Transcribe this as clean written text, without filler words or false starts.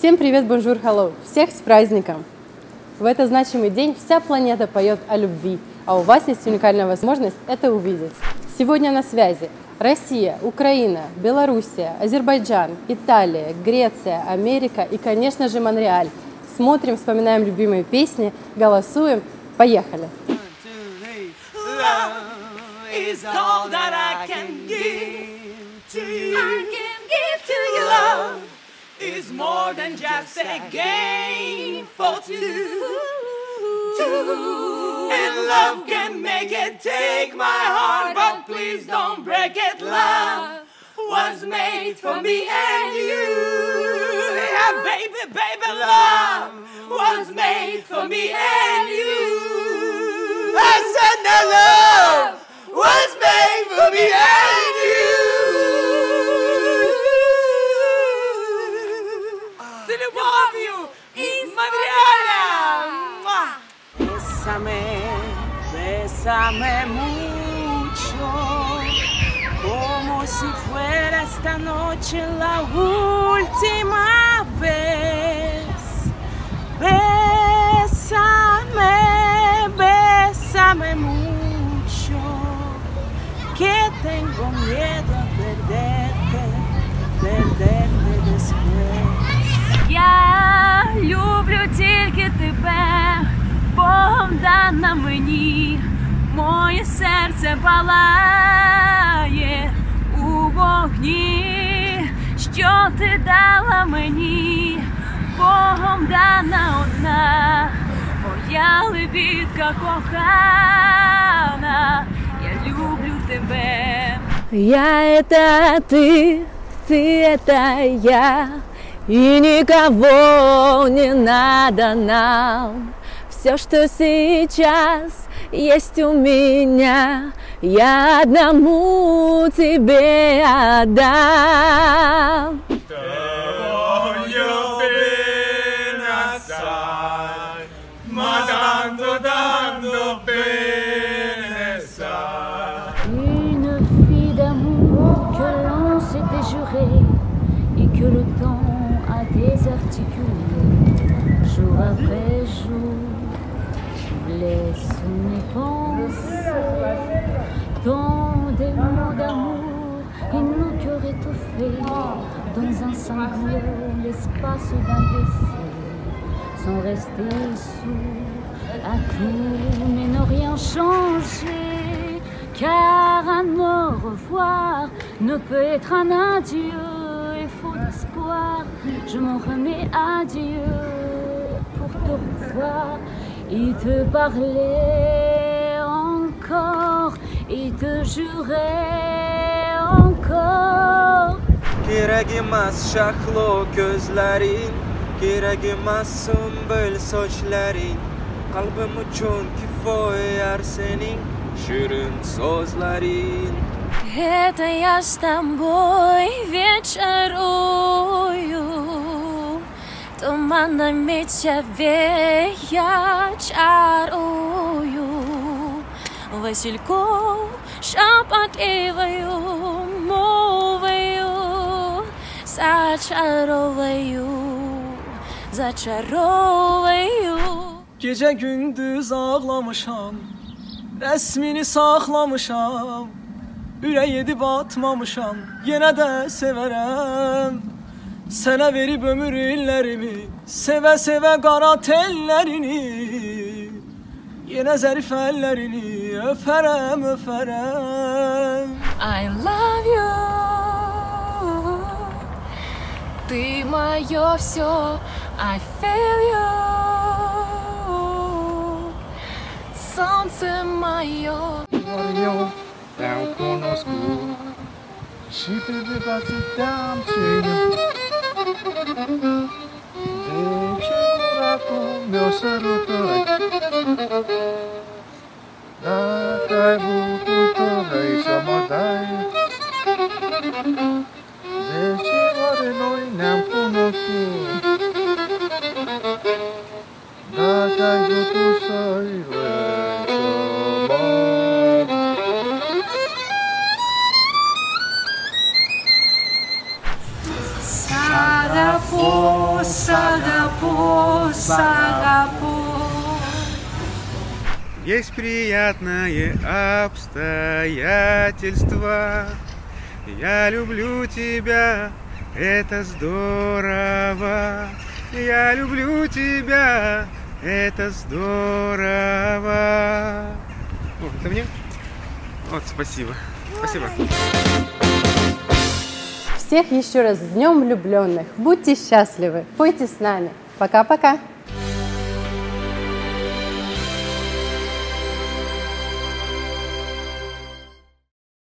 Всем привет, бонжур, hello! Всех с праздником! В этот значимый день вся планета поет о любви, а у вас есть уникальная возможность это увидеть. Сегодня на связи Россия, Украина, Белоруссия, Азербайджан, Италия, Греция, Америка и, конечно же, Монреаль. Смотрим, вспоминаем любимые песни, голосуем. Поехали! Is more than just a game for two. And love can make it take my heart, but please don't break it. Love was made for me and you. Yeah, baby, baby, love was made for me and you. I said no, love was made for me and you. С любовью из Монреаля! Bésame mucho, como si fuera esta noche la última vez. Bésame mucho, que tengo miedo a perderte después. Я люблю тільки тебе, Богом дана мені, моє серце палає у вогні, що ти дала мені, Богом дана одна, моя лебідка кохана, я люблю тебе. Я это ты это я. И никого не надо нам. Все, что сейчас есть у меня, я одному тебе отдам. Une vie d'amour que l'on s'était juré et que le temps désarticulé, jour après jour, laisse mes pensées dans des mots d'amour et nos cœurs étouffés dans un sanglot, l'espace d'un baiser, sans rester sourds à tout, mais ne rien changer, car un au revoir ne peut être un adieu. Faux d'espoir, je m'en remets à Dieu pour te revoir et te parler encore et te jurer encore. Kerak emas shahlo ko'zlaring, kerak emas sumbul sochlaring, qalbim uchun kifoya sening shirin so'zlaring. Это я с тобой вечерую, туманами тебя я чарую, васильков шепотливою мовою зачаровую. Gece gündüz ağlamışam, resmini saklamışam. Ürək edib atmamışam, yenə də sevərəm. Sənə verib ömür illərimi, sevə-sevə qara tellərini, yenə zərif əllərini öpərəm, öpərəm. I love you, ты мое все, I feel you, солнце мое. Não conosco, chifre de bastidão chega. Deixa eu morar com meu charuto. Da caibo tudo deixa mudar. Deixa eu morar não conosco. Da caibo tudo sai. Sarà fuori Есть приятное обстоятельство. Я люблю тебя, это здорово. Я люблю тебя, это здорово. О, это мне? Вот, спасибо. Спасибо. Всех еще раз с Днем влюбленных. Будьте счастливы. Пойте с нами. Пока-пока.